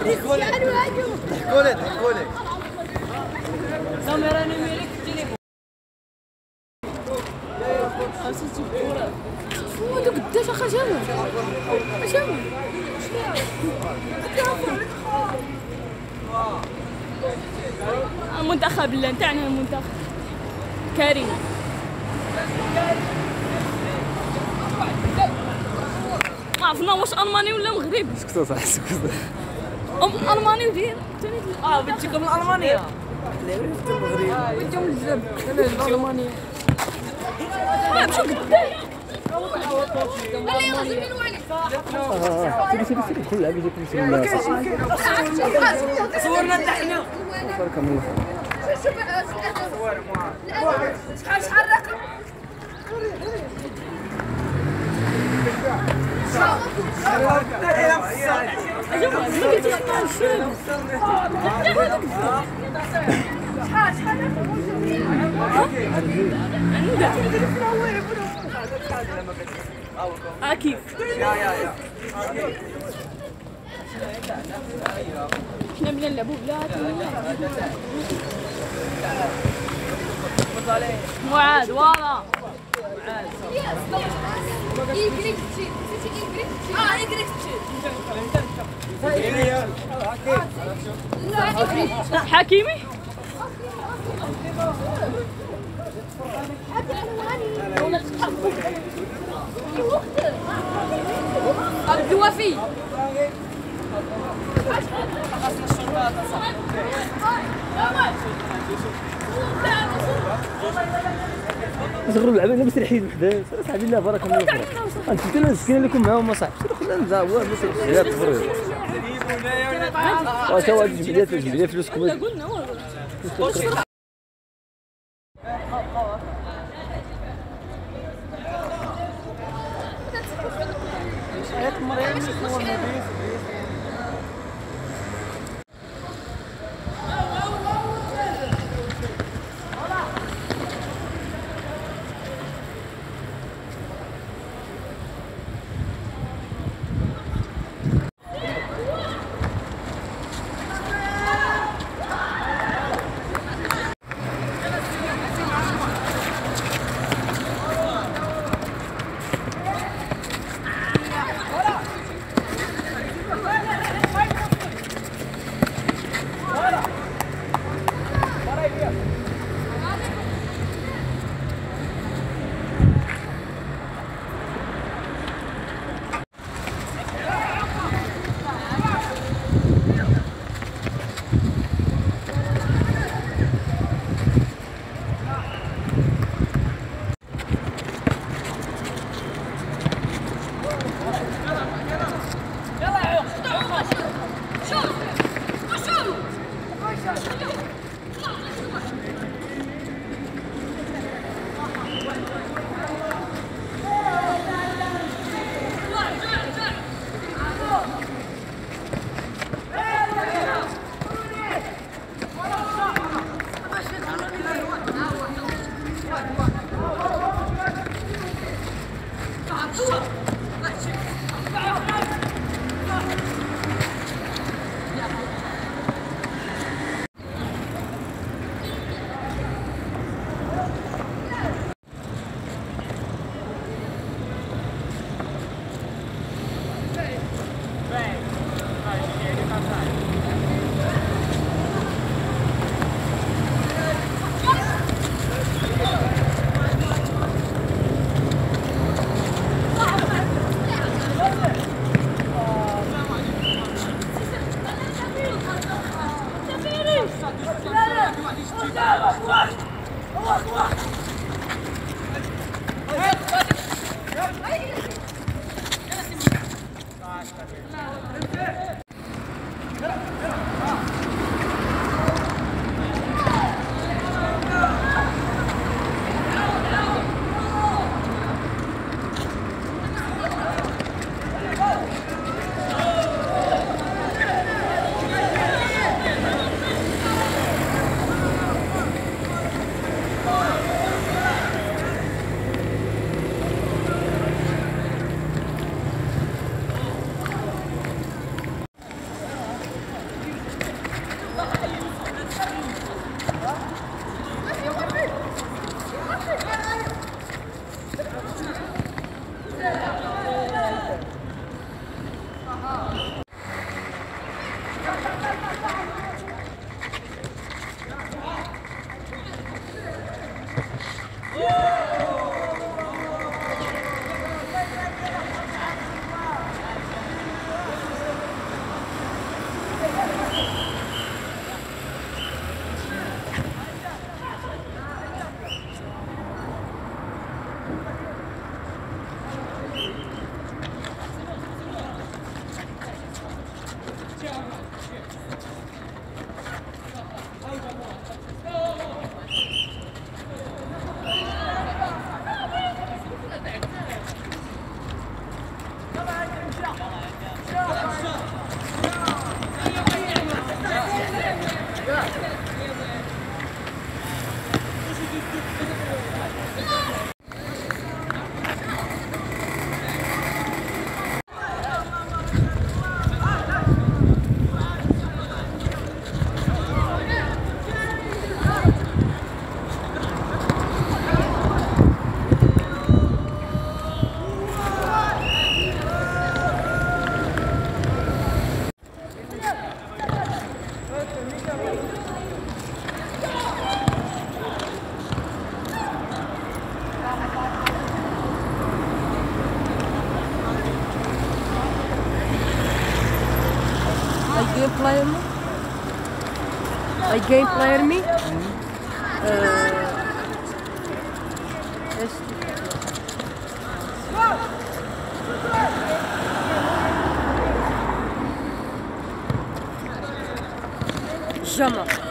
ضحكوا لي ضحكوا لي. كاميرا نيميريك التليفون. هذوك قداش اخا جاوا المنتخب لا نتاعنا المنتخب كريم. ما عرفنا واش الماني ولا مغربي. سكتوا صح سكتوا. الماني ودير بنتكم من المانيا. لا ولفت المغرب. بديهم الزب انا المانيا. مشو قدام. سيدي كل لعبه جاتني شي الناس. صورنا نحن. بارك الله. شحال الرقم؟ كيف؟ احنا بدنا نلعبوا بلاد معاذ ورا حكيمي عبد الوفي صغروا اللعبه انا بس الحيد وحده صاحبي الله بارك الله فيك. انت انا مسكين لكم معاهم ما صاحبش خلينا نزعوا بس الحياه تفرج. واش هو الجبليه فلوسكم. Game player me? Game player me? Jamais.